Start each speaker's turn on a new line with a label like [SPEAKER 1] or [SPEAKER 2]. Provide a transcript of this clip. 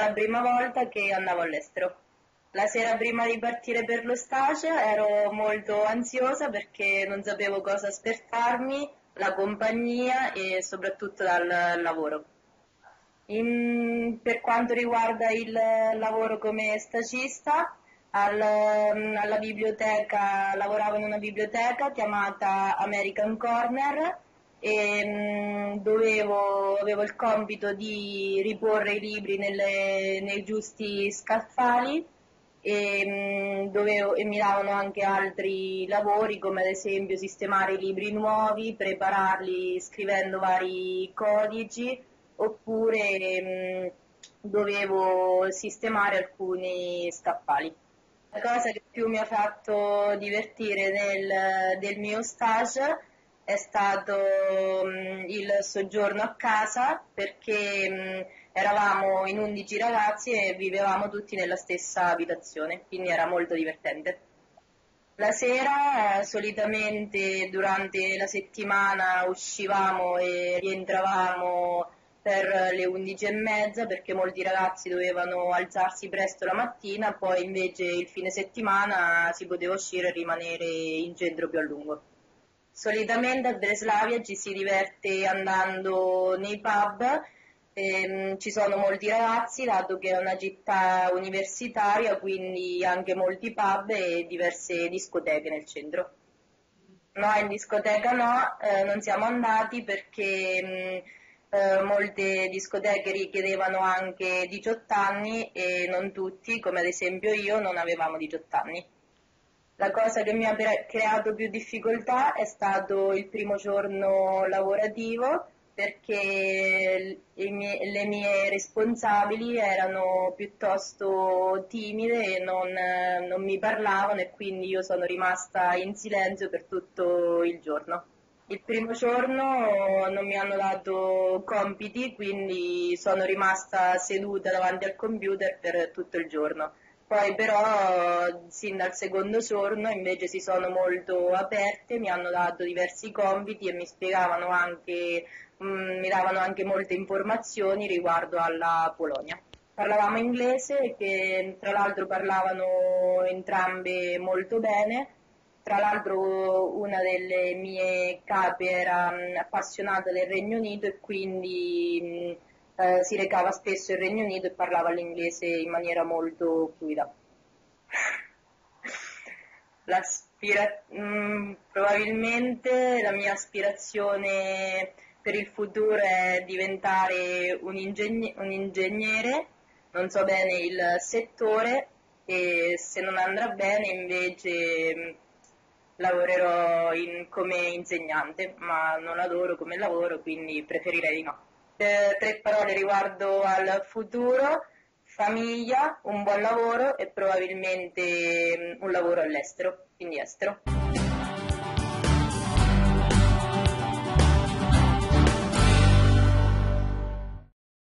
[SPEAKER 1] la prima volta che andavo all'estero. La sera prima di partire per lo stage ero molto ansiosa perché non sapevo cosa aspettarmi, la compagnia e soprattutto dal lavoro. Per quanto riguarda il lavoro come stagista, alla biblioteca, lavoravo in una biblioteca chiamata American Corner e avevo il compito di riporre i libri nei giusti scaffali e mi davano anche altri lavori come ad esempio sistemare i libri nuovi, prepararli scrivendo vari codici oppure dovevo sistemare alcuni scaffali. La cosa che più mi ha fatto divertire del mio stage è stato il soggiorno a casa perché eravamo in 11 ragazzi e vivevamo tutti nella stessa abitazione, quindi era molto divertente. La sera, solitamente durante la settimana uscivamo e rientravamo per le 11:30 perché molti ragazzi dovevano alzarsi presto la mattina, poi invece il fine settimana si poteva uscire e rimanere in centro più a lungo. Solitamente a Breslavia ci si diverte andando nei pub, ci sono molti ragazzi dato che è una città universitaria, quindi anche molti pub e diverse discoteche nel centro. No, in discoteca no, non siamo andati perché molte discoteche richiedevano anche 18 anni e non tutti, come ad esempio io, non avevamo 18 anni. La cosa che mi ha creato più difficoltà è stato il primo giorno lavorativo perché le mie responsabili erano piuttosto timide e non mi parlavano e quindi io sono rimasta in silenzio per tutto il giorno. Il primo giorno non mi hanno dato compiti, quindi sono rimasta seduta davanti al computer per tutto il giorno. Poi però, sin dal secondo giorno, invece si sono molto aperte, mi hanno dato diversi compiti e mi davano anche molte informazioni riguardo alla Polonia. Parlavamo inglese, che tra l'altro parlavano entrambe molto bene. Tra l'altro una delle mie cape era appassionata del Regno Unito e quindi si recava spesso in Regno Unito e parlava l'inglese in maniera molto fluida. Probabilmente la mia aspirazione per il futuro è diventare un ingegnere, non so bene il settore e se non andrà bene invece lavorerò come insegnante, ma non adoro come lavoro, quindi preferirei di no. 3 parole riguardo al futuro: famiglia, un buon lavoro e probabilmente un lavoro all'estero, quindi estero.